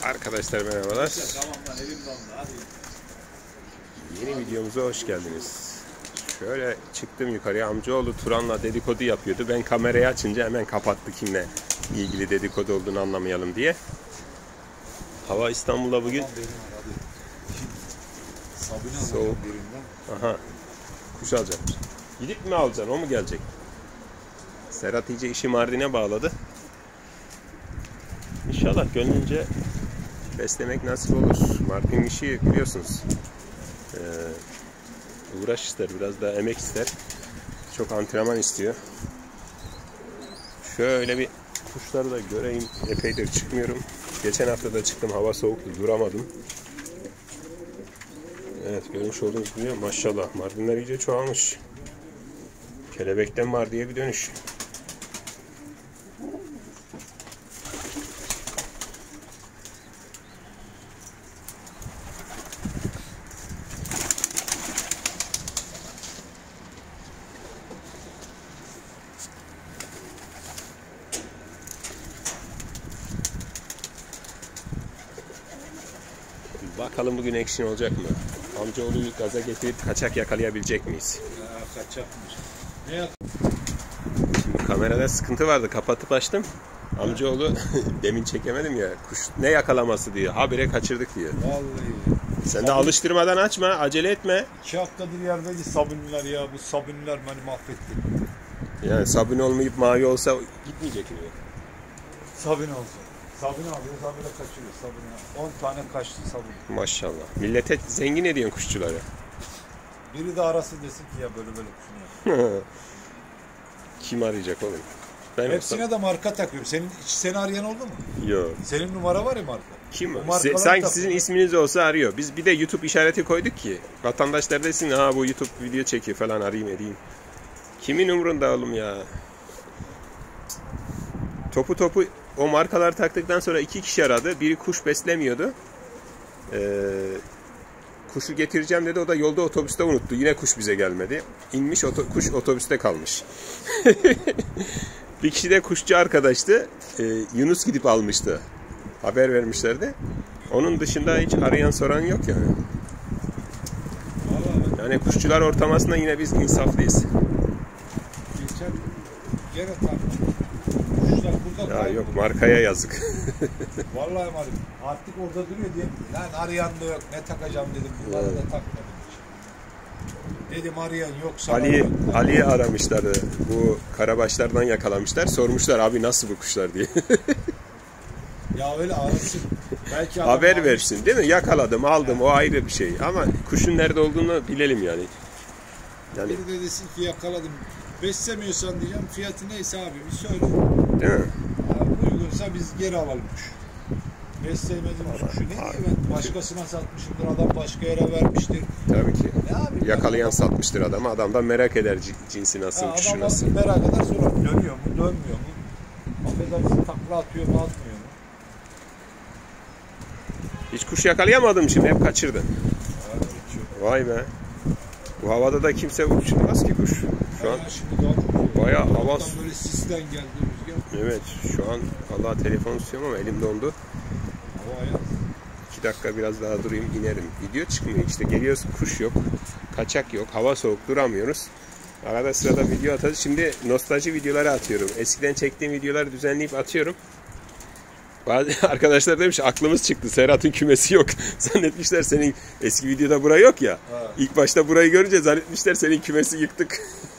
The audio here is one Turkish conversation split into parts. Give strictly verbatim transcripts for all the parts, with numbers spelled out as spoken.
Arkadaşlar merhabalar. Yeni videomuza hoş geldiniz. Şöyle çıktım yukarıya, amcaoğlu Turan'la dedikodu yapıyordu. Ben kamerayı açınca hemen kapattı, kimle ilgili dedikodu olduğunu anlamayalım diye. Hava İstanbul'da bugün soğuk. Aha, kuş alacakmış. Gidip mi alacaksın, o mu gelecek? Serhat iyice işi Mardin'e bağladı. İnşallah gönlünce beslemek nasip olur. Mardin işi biliyorsunuz. Ee, uğraş ister, biraz daha emek ister. Çok antrenman istiyor. Şöyle bir kuşları da göreyim. Epeydir çıkmıyorum. Geçen hafta da çıktım, hava soğuktu, duramadım. Evet, görmüş olduğunuz gibi maşallah Mardinler iyice çoğalmış. Kelebekten var diye bir dönüş. Bakalım bugün action olacak mı? Amcaoğlu'yu gaza getirip kaçak yakalayabilecek miyiz? Ya, kaçakmış. Ne yap? Şimdi kamerada sıkıntı vardı, kapatıp açtım. Amcaoğlu demin çekemedim ya, kuş ne yakalaması diyor, habire kaçırdık diyor. Vallahi. Sen Sabun... de alıştırmadan açma, acele etme. İki haftadır yerdeydi sabunlar ya, bu sabunlar beni mahvetti. Yani sabun olmayıp mavi olsa gitmeyecek mi? Sabun olsun. Sabun alıyor, sabunla kaçırıyor. Sabun on tane kaçtı sabun. Maşallah. Millete zengin ediyorsun kuşçuları. Biri de arası desin ki ya böyle böyle kuşunu yap. Kim arayacak oğlum? Ben hepsine olsam... de marka takıyorum. Senin hiç seni arayan oldu mu? Yok. Senin numara var ya marka. Kim? Se, sanki sizin isminiz olsa arıyor. Biz bir de YouTube işareti koyduk ki vatandaşlar desin, ha bu YouTube video çekiyor falan, arayayım edeyim. Kimin umurunda oğlum ya? Topu topu o markalar taktıktan sonra iki kişi aradı. Biri kuş beslemiyordu. Ee, kuşu getireceğim dedi. O da yolda otobüste unuttu. Yine kuş bize gelmedi. İnmiş, oto, kuş otobüste kalmış. Bir kişi de kuşçu arkadaştı. Ee, Yunus gidip almıştı. Haber vermişlerdi. Onun dışında hiç arayan soran yok yani. Yani kuşçular ortamasında yine biz insaflıyız. Geçen gene takmış. Ya yok, markaya yazık. Vallahi malum. Artık orada duruyor diye. Lan arayan da yok. Ne takacağım dedim. Bunları da takmadım. Dedim arayan yok. Ali Ali'yi aramışlardı. Bu karabaşlardan yakalamışlar. Sormuşlar, abi nasıl bu kuşlar diye. Ya öyle arasın. Belki haber almış, versin değil mi? Yakaladım, aldım, yani. O ayrı bir şey. Ama kuşun nerede olduğunu bilelim yani. Yani biri de desin ki yakaladım. Beslemiyorsan diyeceğim, fiyatı neyse abi bir söyle. Değil mi? Abi uygunsa biz geri alalım kuş. Beslemediğimiz kuşu ne diye ben başkasına satmışımdır, adam başka yere vermiştir. Tabii ki. Abi, yakalayan adam, satmıştır adamı. Adam da merak eder cinsi nasıl, ya, kuşu nasıl. Merak eder, sonra dönüyor mu, dönmüyor mu? Affedersin, takla atıyor mu, atmıyor mu? Hiç kuş yakalayamadım şimdi, hep kaçırdın. Evet, vay be. Bu havada da kimse uçurmaz ki kuş. Şu an bayağı hava böyle sisten geldi rüzgar. Evet, şu an Allah telefonu tutuyorum ama elim dondu. Hava ayaz. İki dakika biraz daha durayım, inerim. Video çıkmıyor işte, geliyoruz, kuş yok, kaçak yok, hava soğuk, duramıyoruz. Arada sırada video atacağız. Şimdi nostalji videoları atıyorum. Eskiden çektiğim videoları düzenleyip atıyorum. Bazı arkadaşlar demiş, aklımız çıktı, Serhat'ın kümesi yok. Zannetmişler senin eski videoda bura yok ya. Ha. İlk başta burayı görünce zannetmişler senin kümesi yıktık.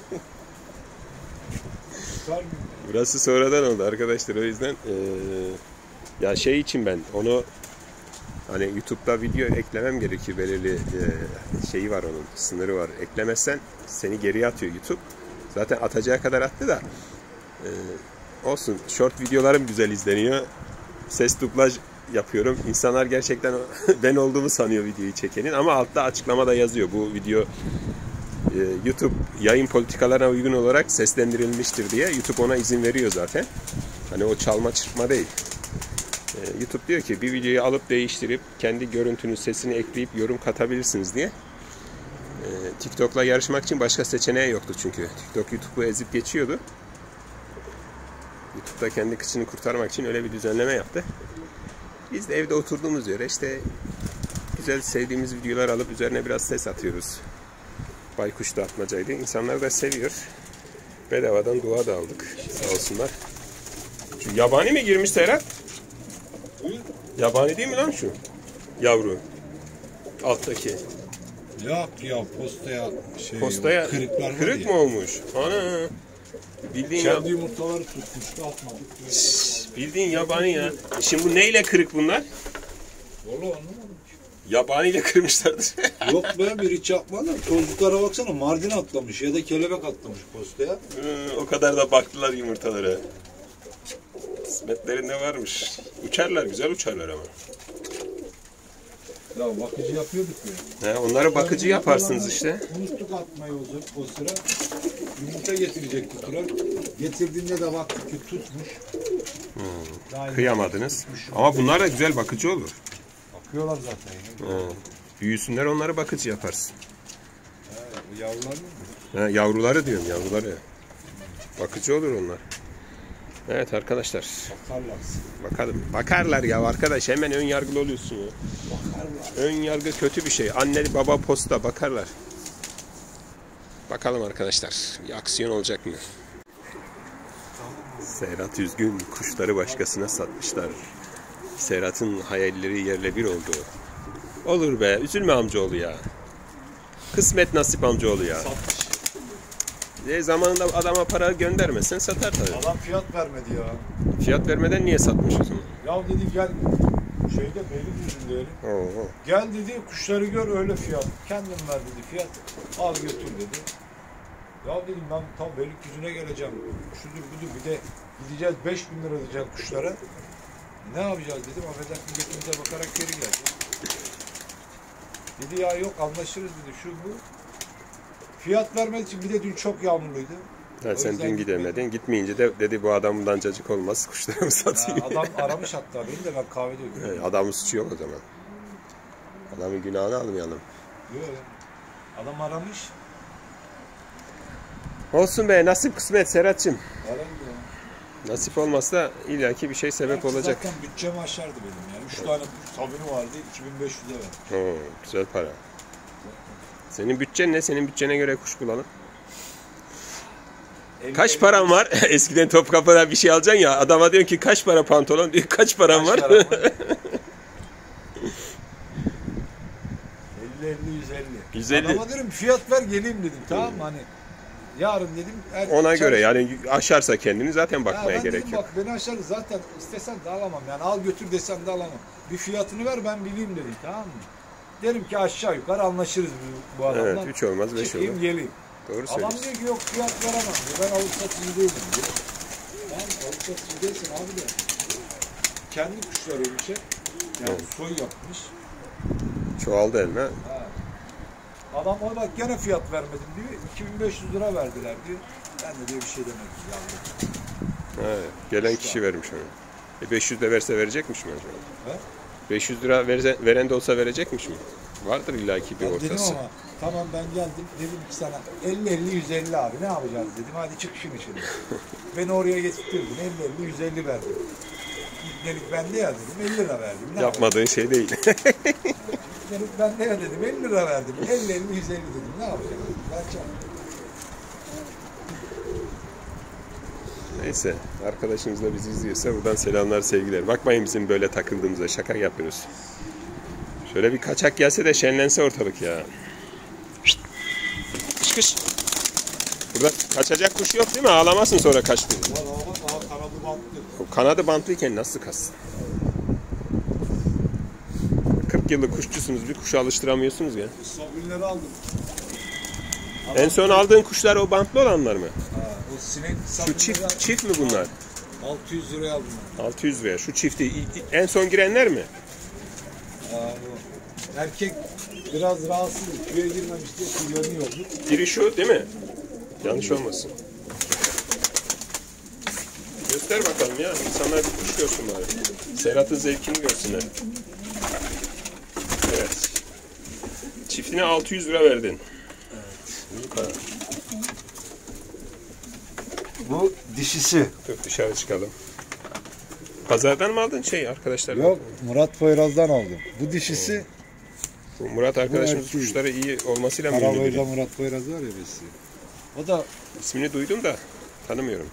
Burası sonradan oldu arkadaşlar, o yüzden ee, ya şey için ben onu hani YouTube'da video eklemem gerekir, belirli ee, şeyi var, onun sınırı var. Eklemezsen seni geriye atıyor YouTube. Zaten atacağı kadar attı da ee, olsun, short videolarım güzel izleniyor. Ses dublaj yapıyorum. İnsanlar gerçekten ben olduğumu sanıyor videoyu çekenin, ama altta açıklamada yazıyor. Bu video e, YouTube yayın politikalarına uygun olarak seslendirilmiştir diye. YouTube ona izin veriyor zaten. Hani o çalma çırpma değil. E, YouTube diyor ki bir videoyu alıp değiştirip kendi görüntünün sesini ekleyip yorum katabilirsiniz diye. E, TikTok'la yarışmak için başka seçeneği yoktu çünkü. TikTok YouTube'u ezip geçiyordu. YouTube'da kendi kıçını kurtarmak için öyle bir düzenleme yaptı. Biz de evde oturduğumuz yere işte güzel sevdiğimiz videolar alıp üzerine biraz ses atıyoruz. Baykuş da atmacaydı. İnsanlar da seviyor. Bedavadan dua da aldık. Sağ olsunlar. Şu yabani mi girmiş Serhat? Yabani değil mi lan şu? Yavru. Alttaki. Yok ya postaya şey Postaya kırıklar var kırık ya. mı olmuş? Ana. Bildiğin, ya, Kendi yumurtaları tutmuştu atmadık. bildiğin yabani ya. Şimdi bu neyle kırık bunlar? Vallahi anlamadım. Yabaniyle kırmışlardır. Yok be bir hiç yapmadı. Tozluklara baksana Mardin atlamış ya da kelebek atlamış postaya. Hı, o kadar da baktılar yumurtalara. Kısmetlerinde varmış. Uçarlar, güzel uçarlar ama. Ya bakıcı yapıyorduk ya. He, onları bakıcı yaparsınız işte. Unuttuk atmayı o, o sıra. Yumurta getirecekti Turan. Getirdiğinde de baktık ki tutmuş. Hmm. Kıyamadınız. Ama bunlar da güzel bakıcı olur. Bakıyorlar zaten. Ya. He. Büyüsünler, onları bakıcı yaparsın. He, bu yavrular mı? He, yavruları diyorum, yavruları. Bakıcı olur onlar. Evet arkadaşlar. Bakarlar. Bakalım. Bakarlar ya arkadaş, hemen ön yargılı oluyorsun ya. Bakarlar. Ön yargı kötü bir şey. Anne baba posta bakarlar. Bakalım arkadaşlar. Bir aksiyon olacak mı? Serhat üzgün. Kuşları başkasına satmışlar. Serhat'ın hayalleri yerle bir oldu. Olur be. Üzülme amcaoğlu ya. Kısmet nasip amcaoğlu ya. Satmış. E, zamanında adama para göndermesen satar tabii. Adam fiyat vermedi ya. Fiyat vermeden niye satmış o zaman? Ya dedi gel şeyde Beylikdüzü'nde Oo. gel dedi kuşları gör öyle fiyat. Kendin ver dedi fiyat. Al götür dedi. Ya dedim ben tam Beylikdüzü'ne geleceğim. Şudur budur bir de gideceğiz beş bin lira diyeceğim kuşlara. Ne yapacağız dedim. Affedersin götümüze bakarak geri geldi. Dedi ya yok anlaşırız dedi şu bu. Fiyat vermek için bir de dün çok yağmurluydu. Ha, sen yüzden dün gidemedin. Gitmeyince de dedi bu adamdan cacık olmaz. Kuşlarımı satayım. Ya adam aramış hatta beni de ben kahvede ödüyorum. Evet, adamın suçu yok o zaman. Adamın günahını almayalım. Yok adam aramış. Olsun be, nasip kısmet Serhat'cığım. Aram ya. Nasip olmazsa illaki bir şey sebep Belki olacak. zaten bütçemi aşardı benim yani. Üç tane sabunu vardı iki bin beş yüze verdim. Oo, güzel para. Senin bütçen ne? Senin bütçene göre kuş bulalım. Kaç param var? Eskiden Topkapı'da bir şey alacaksın ya. Adama diyorsun ki kaç para pantolon? Diyor kaç param var? elli elli yüz elli. yüz elli. Adama dedim fiyat ver geleyim dedim tamam mı hani. Yarın dedim. Er, Ona çalış- göre yani aşarsa kendini zaten Ya bakmaya ben gerek dedim, yok. bak beni aşardı zaten istesen de alamam yani al götür desem de alamam. Bir fiyatını ver ben bileyim dedim tamam mı? Derim ki aşağı yukarı anlaşırız bu, bu adamla. Evet, üç olmaz beş Çıkayım olur. geleyim. Doğru Adam söylüyorsun. diyor ki yok fiyat veremem diyor. Ben alıp satıcı değilim diyor. Ben alıp satıcı değilsin abi de. Kendi kuşlarıymış hep. Yani Evet. soy yapmış. Çoğaldı elime. Ha. Adam ona bak gene fiyat vermedim diyor. iki bin beş yüz lira verdiler diyor. Ben de diyor bir şey demedim. Yani. Evet, gelen kişi vermiş onu. E beş yüz de verse verecekmiş mi acaba? He? beş yüz lira verze, veren de olsa verecekmiş mi? Vardır illaki bir Ben dedim ortası. ama tamam ben geldim dedim ki sana elli elli yüz elli abi ne yapacağız dedim hadi çık şimdi şimdi. Beni oraya getirdin elli elli yüz elli verdim. İbnelik bende ya dedim elli lira verdim. Ne Yapmadığın şey değil. İbnelik bende ya dedim elli lira verdim. elli elli yüz elli dedim ne yapacağım dedim. Vereceğim. Neyse, arkadaşımız da bizi izliyorsa buradan selamlar, sevgiler. Bakmayın bizim böyle takıldığımıza, şaka yapıyoruz. Şöyle bir kaçak gelse de şenlense ortalık ya. Şşt! Kış kış. Burada kaçacak kuş yok değil mi? Ağlamasın sonra kaçtı. Var ama daha kanadı bantlı. O kanadı bantlıyken nasıl kassın? kırk yıllık kuşçusunuz, bir kuşu alıştıramıyorsunuz ya. Sabunları aldım. En son aldığın kuşlar o bantlı olanlar mı? Ha, o sinek Şu sabunları çift çift mi bunlar? altı yüz liraya aldım. altı yüz liraya. Şu çifti en son girenler mi? Aa, bu erkek biraz rahatsız, köye girmemiş diye kullanıyordu. Biri şu değil mi? Yanlış olmasın. Göster bakalım ya. İnsanlar bir kuş görsün bari. Serhat'ın zevkini görsünler. Evet. Çiftine altı yüz lira verdin. Evet. Bu dişisi. Dur dışarı çıkalım. Pazardan mı aldın şey arkadaşlar? Yok, Murat Poyraz'dan aldım. Bu dişisi Bu Murat arkadaşımız erkeği. kuşları iyi olmasıyla mı ünlü Karaboy'da biri? Murat Poyraz var ya birisi. O da İsmini duydum da tanımıyorum.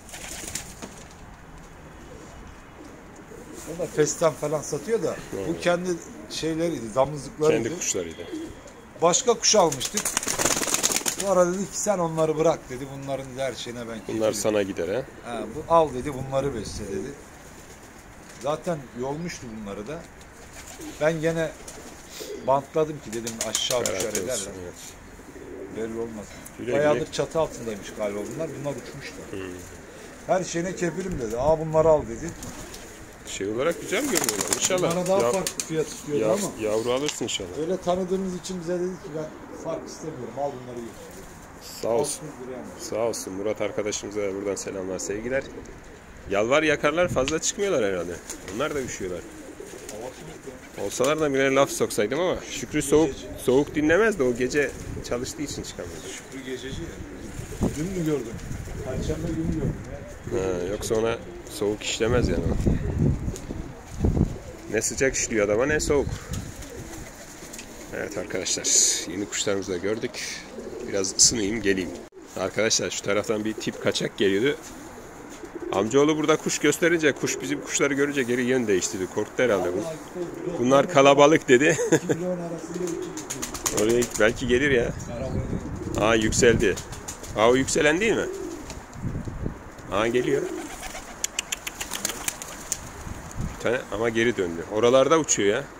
o da festen falan satıyor da bu kendi şeyleriydi, damızlıklarıydı. Kendi kuşlarıydı. Başka kuş almıştık. Sonra dedi ki sen onları bırak dedi. Bunların her şeyine ben Bunlar kefilim. sana gider ha. Ha, bu al dedi, bunları besle dedi. Zaten yolmuştu bunları da. Ben gene bantladım ki dedim aşağı düşer Garanti ederler. olsun, evet. Belli olmaz. Güle Bayağıdır güle. çatı altındaymış galiba bunlar. Bunlar uçmuşlar. Hmm. Her şeyine kefilim dedi. Aa bunları al dedi. Şey olarak güzel görünüyorlar. İnşallah. Bunlara daha Ya- farklı fiyat istiyordu ya- ama yavru alırsın inşallah. öyle tanıdığımız için bize dedi ki ben fark istemiyorum. Al bunları götür. Sağ olsun. Sağ olsun. Murat arkadaşımıza da buradan selamlar, sevgiler. Yalvar yakarlar fazla çıkmıyorlar herhalde. Onlar da üşüyorlar. Olsalar da birine laf soksaydım ama Şükrü soğuk soğuk dinlemez de o gece çalıştığı için çıkamıyordu. Şükrü gececi ya. Dün mü gördüm? Perşembe günü gördüm ya. Ha, yoksa ona soğuk işlemez yani. Ne sıcak işliyor adama ne soğuk. Evet arkadaşlar, yeni kuşlarımızı da gördük. Biraz ısınayım geleyim. Arkadaşlar şu taraftan bir tip kaçak geliyordu. Amcaoğlu burada kuş gösterince kuş bizim kuşları görünce geri yön değiştirdi. Korktu herhalde bu. Bunlar kalabalık dedi. Oraya belki gelir ya. Aa yükseldi. Aa o yükselen değil mi? Aa geliyor. Bir tane ama geri döndü. Oralarda uçuyor ya.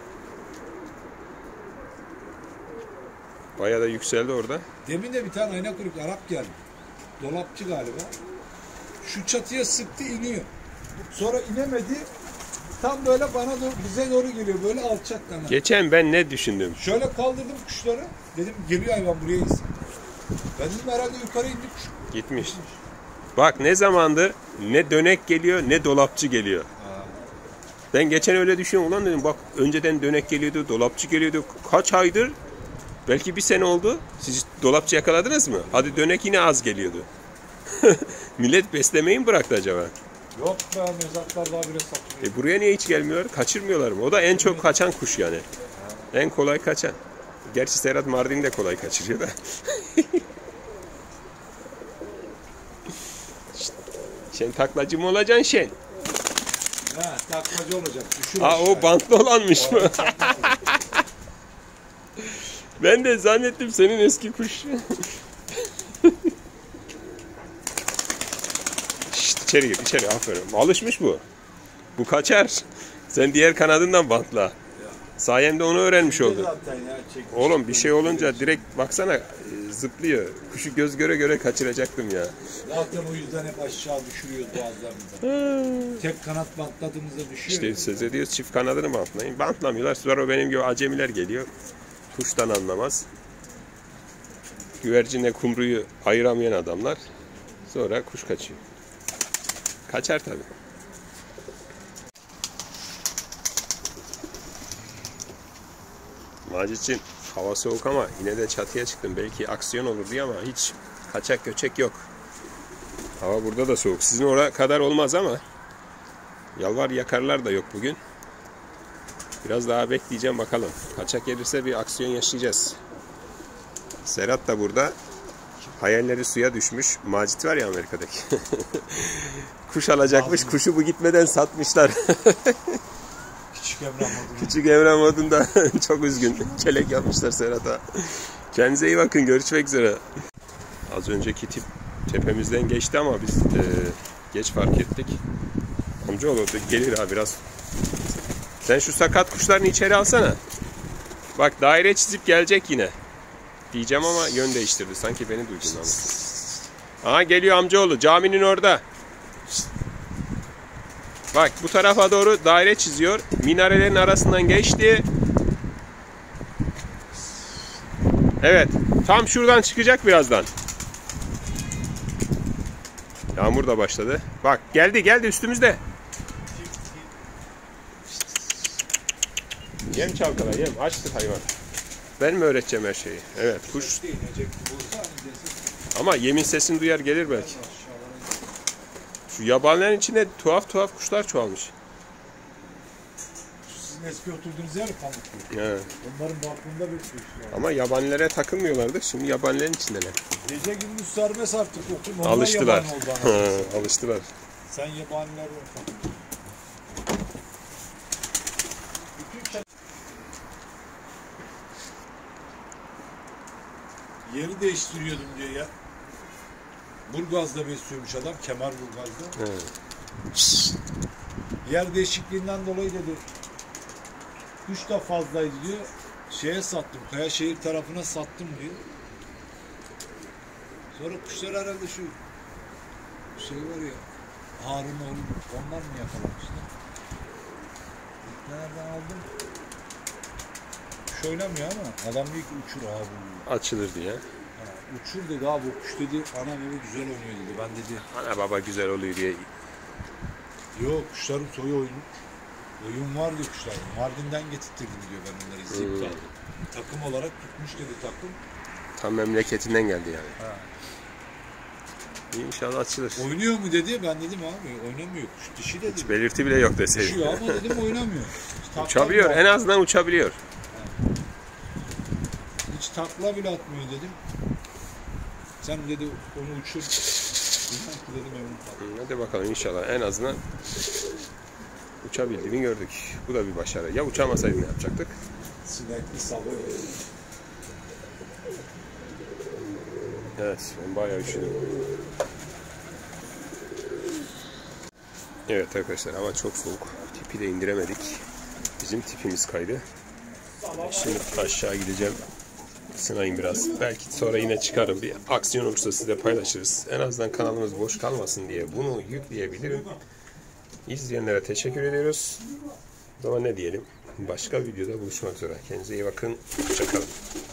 Bayağı da yükseldi orada. Demin de bir tane ayna kuyruk Arap geldi. Dolapçı galiba. Şu çatıya sıktı iniyor. Sonra inemedi. Tam böyle bana doğru, bize doğru geliyor. Böyle alçak kanat. Geçen ben ne düşündüm? Şöyle kaldırdım kuşları. Dedim geliyor hayvan buraya insin. Ben dedim herhalde yukarı indi kuş. Gitmiş. Bak ne zamandır ne dönek geliyor ne dolapçı geliyor. Ha. Ben geçen öyle düşünüyorum. Ulan dedim bak önceden dönek geliyordu, dolapçı geliyordu. Kaç aydır? Belki bir sene oldu. Siz dolapçı yakaladınız mı? Hadi dönek yine az geliyordu. Millet beslemeyi mi bıraktı acaba? Yok be mezatlar daha bile satılıyor. E buraya niye hiç gelmiyorlar? Kaçırmıyorlar mı? O da en çok kaçan kuş yani. En kolay kaçan. Gerçi Serhat Mardin de kolay kaçırıyor da. Şen taklacı mı olacaksın Şen? Ha taklacı olacak. Düşür Aa o aşağıya. bantlı olanmış mı? Ben de zannettim senin eski kuş. Şşt, içeri gir içeri aferin. Alışmış bu. Bu kaçar. Sen diğer kanadından bantla. Sayemde onu öğrenmiş oldun. Zaten ya, çekmiş. Oğlum bir şey olunca direkt baksana e, zıplıyor. Kuşu göz göre göre kaçıracaktım ya. Zaten o yüzden hep aşağı düşürüyoruz boğazlarımıza. Tek kanat bantladığımızda düşüyor. İşte ya. söz ediyoruz çift kanadını bantlayın. Bantlamıyorlar. Sonra o benim gibi acemiler geliyor. Kuştan anlamaz. Güvercinle kumruyu ayıramayan adamlar. Sonra kuş kaçıyor. Kaçar tabii. Macit'ciğim hava soğuk ama yine de çatıya çıktım. Belki aksiyon olur diye ama hiç kaçak göçek yok. Hava burada da soğuk. Sizin oraya kadar olmaz ama yalvar yakarlar da yok bugün. Biraz daha bekleyeceğim bakalım. Kaçak gelirse bir aksiyon yaşayacağız. Serhat da burada. Hayalleri suya düşmüş. Macit var ya Amerika'daki. Kuş alacakmış. Kuşu bu gitmeden satmışlar. Küçük Emrah modunu. Küçük Emrah modunda çok üzgün. Kelek yapmışlar Serhat'a. Kendinize iyi bakın. Görüşmek üzere. Az önceki tip tepemizden geçti ama biz e, geç fark ettik. Amcaoğlu gelir ha biraz. Sen şu sakat kuşlarını içeri alsana. Bak daire çizip gelecek yine. Diyeceğim ama yön değiştirdi. Sanki beni duydun ama. Aha geliyor amcaoğlu. Caminin orada. Bak bu tarafa doğru daire çiziyor. Minarelerin arasından geçti. Evet. Tam şuradan çıkacak birazdan. Yağmur da başladı. Bak geldi geldi üstümüzde. Yem çalkala yem. Açtı hayvan. Ben mi öğreteceğim her şeyi? Evet kuş. Ama yemin sesini duyar gelir belki. Şu yabanilerin içinde tuhaf tuhaf kuşlar çoğalmış. sizin eski oturduğunuz yer Pamukköy. He. Onların balkonunda bekliyor işte. Ama yabanilere takılmıyorlardı. Şimdi yabanilerin içindeler. Gece gündüz serbest artık okul. Onlar Alıştılar. yabani oldu anasını. Alıştılar. Sen yabaniler yok. Bütün yeri değiştiriyordum diyor ya. Burgaz'da besliyormuş adam. Kemer Burgaz'da. Evet. Yer değişikliğinden dolayı dedi. Kuş da fazlaydı diyor. Şeye sattım. Kayaşehir tarafına sattım diyor. Sonra kuşlar herhalde şu şey var ya, Harun oğlum, onlar mı yakalamışlar? Nereden aldım? Kuş oynamıyor ama adam diyor ki uçur abi. Açılır diye. Ha, uçur dedi abi, o kuş dedi, ana baba güzel oynuyor dedi. Ben dedi. Ana baba güzel oluyor diye. Yok, kuşların soyu oyun. Oyun var diyor kuşların. Mardin'den getirttirdim diyor, ben onları izleyip hmm. kaldım. Takım olarak tutmuş dedi takım. Tam memleketinden geldi yani. Ha. İnşallah açılır. Oynuyor mu dedi, ben dedim abi oynamıyor. Kuş dişi dedi. Hiç belirti bile yok deseydi. Uçuyor ama dedim oynamıyor. Uçabiliyor, en azından uçabiliyor. Ha. Hiç takla bile atmıyor dedim. Sen dedi onu uçur. Dedim emin. Hadi bakalım inşallah en azından uçabildiğini gördük. Bu da bir başarı. Ya uçamasaydı ne yapacaktık? Sinekli salıyor. Evet, ben bayağı üşüdüm. Evet arkadaşlar, hava çok soğuk. Tipi de indiremedik. Bizim tipimiz kaydı. Şimdi aşağı gideceğim. Sınayım biraz. Belki sonra yine çıkarım. Bir aksiyon olursa size paylaşırız. En azından kanalımız boş kalmasın diye bunu yükleyebilirim. İzleyenlere teşekkür ediyoruz. O zaman ne diyelim? Başka videoda buluşmak üzere. Kendinize iyi bakın. Hoşça kalın.